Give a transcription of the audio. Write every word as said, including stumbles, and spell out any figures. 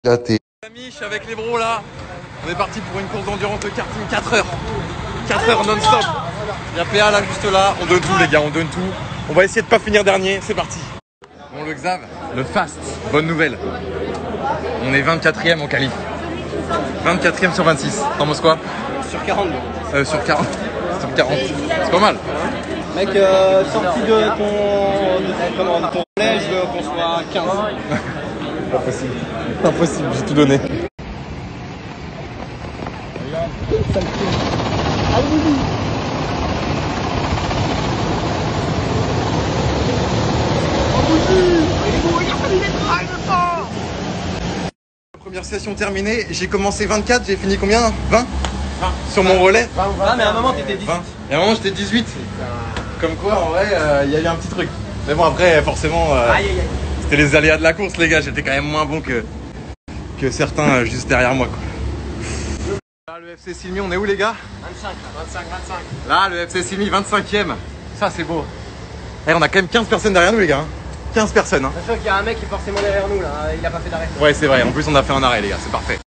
Gâté. Amis, je suis avec les bros là. On est parti pour une course d'endurance de karting quatre heures. quatre heures non-stop. Il y a P A là juste là. On donne tout les gars, on donne tout. On va essayer de pas finir dernier, c'est parti. Bon le Xav, le fast, bonne nouvelle. On est vingt-quatrième en qualif. vingt-quatrième sur vingt-six. T'en penses quoi? Sur quarante. Euh, sur quarante. Sur quarante. C'est pas mal. Mec, euh, sorti de ton, de ton, comment, de ton relais, je veux qu'on soit à quinze. Impossible. Impossible, j'ai tout donné. Première session terminée, j'ai commencé vingt-quatre, j'ai fini combien? vingt? vingt sur mon relais. Ah, mais à un moment t'étais dix-huit. vingt. Et à un moment j'étais dix-huit. Comme quoi en vrai, il euh, y a eu un petit truc. Mais bon après forcément, euh, Aïe aïe aïe. c'était les aléas de la course les gars, j'étais quand même moins bon que, que certains euh, juste derrière moi quoi. Là le F C Silmi, on est où les gars? vingt-cinq, vingt-cinq, vingt-cinq. Là le F C Silmi, vingt-cinquième. Ça c'est beau. Et on a quand même quinze personnes derrière nous les gars. hein. quinze personnes hein. Bien sûr qu'il y a un mec qui est forcément derrière nous là, il a pas fait d'arrêt. Ouais c'est vrai, en plus on a fait un arrêt les gars, c'est parfait.